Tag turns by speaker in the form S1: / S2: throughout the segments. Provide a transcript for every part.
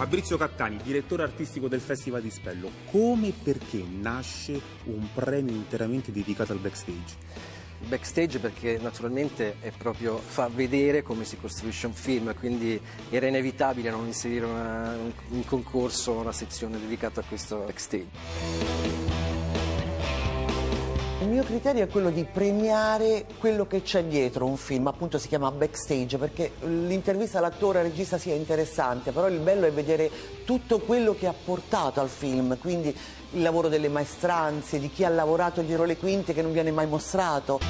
S1: Fabrizio Cattani, direttore artistico del Festival di Spello, come e perché nasce un premio interamente dedicato al backstage?
S2: Backstage perché naturalmente è proprio fa vedere come si costruisce un film, quindi era inevitabile non inserire un concorso, una sezione dedicata a questo backstage.
S3: Il mio criterio è quello di premiare quello che c'è dietro un film, appunto si chiama backstage, perché l'intervista all'attore, al regista sia interessante, però il bello è vedere tutto quello che ha portato al film, quindi il lavoro delle maestranze, di chi ha lavorato dietro le quinte che non viene mai mostrato.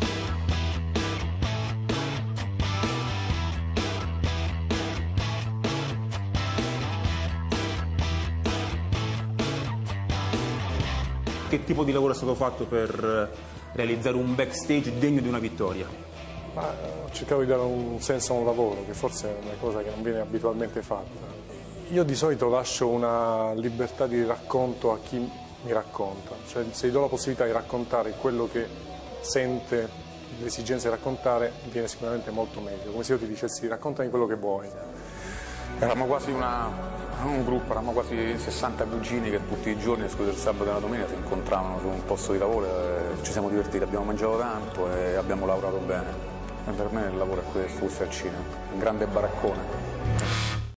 S1: Che tipo di lavoro è stato fatto per realizzare un backstage degno di una vittoria?
S4: Ho cercato di dare un senso a un lavoro, che forse è una cosa che non viene abitualmente fatta. Io di solito lascio una libertà di racconto a chi mi racconta, cioè se gli do la possibilità di raccontare quello che sente, l'esigenza di raccontare, viene sicuramente molto meglio, come se io ti dicessi raccontami quello che vuoi.
S5: Eravamo quasi un gruppo, eravamo quasi 60 cugini che tutti i giorni, escluso il sabato e la domenica, si incontravano su un posto di lavoro e ci siamo divertiti, abbiamo mangiato tanto e abbiamo lavorato bene. E per me il lavoro è questo è il cinema, un grande baraccone.